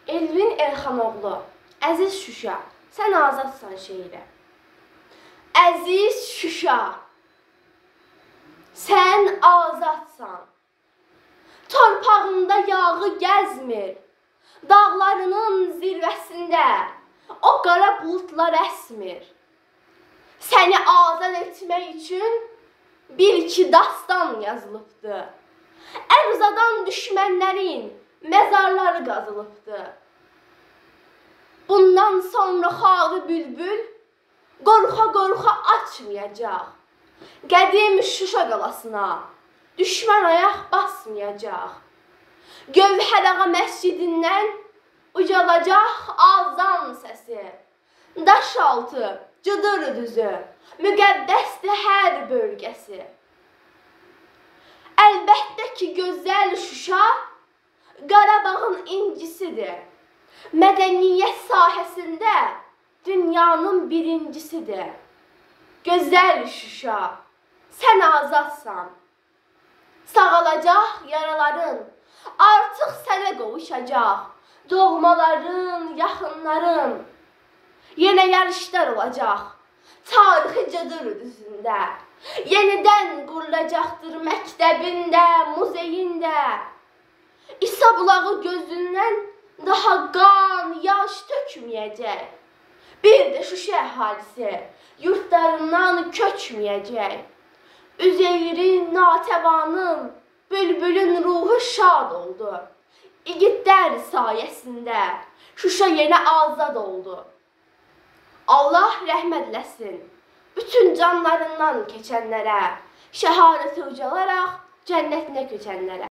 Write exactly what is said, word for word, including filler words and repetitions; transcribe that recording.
Elvin Elxanoğlu, Əziz Şuşa, sən azadsan şeiri. Əziz Şuşa, sən azadsan. Torpağında yağı gəzmir, dağlarının zirvəsində o qara bulutlar əsmir. Səni azad etmək üçün bir iki dastan yazılıbdı. Ərzadan düşmənlərin məzarları qazılıbdı. Bundan sonra xağı bülbül qorxa-qorxa açmayacaq. Qədim Şuşa qalasına düşmən ayaq basmayacaq. Gövhərağa məscidindən ucalacaq azan səsi. Daşaltı, Cıdır düzü, müqəddəsdir hər bölgəsi. Əlbəttə ki, gözəl Şuşa Qarabağın incisidir. Mədəniyyət sahəsində dünyanın birincisidir. Gözəl Şuşa, sən azadsan. Sağalacaq yaraların artıq sənə qovuşacaq. Doğmaların, yaxınların. Yenə yarışlar olacaq tarixi Cıdır düzündə. Yenidən qurulacaqdır məktəbində, muzeyində. İsa bulağı gözündən daha qan, yaş tökməyəcək. Bir də Şuşa əhalisi yurtlarından köçməyəcək. Üzeyrin, Natəvanın, bülbülün ruhu şad oldu. İgidlər sayəsində Şuşa yenə azad oldu. Allah rəhmət eləsin bütün canlarından keçənlərə, şəhadəti ucalaraq cənnətinə köçənlərə.